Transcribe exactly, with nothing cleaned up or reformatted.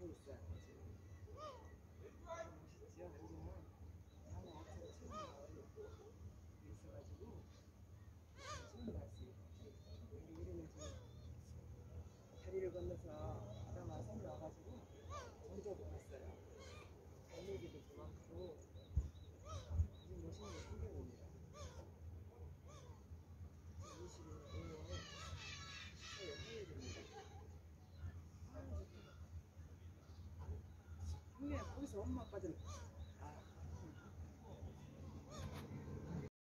하고 있어요. 지금. 멋있죠? 여기는 장어 업체가 처음 나와요. 있어가지고 처음 봤어요. 우리 이름에 지금 다리를 건너서 바다가 섬 와가지고 전조도 봤어요. 달리기도 좋았고 아주 멋있는 풍경입니다. 이십오월 십사일 화요일입니다. 분명히 거기서 엄마 아빠들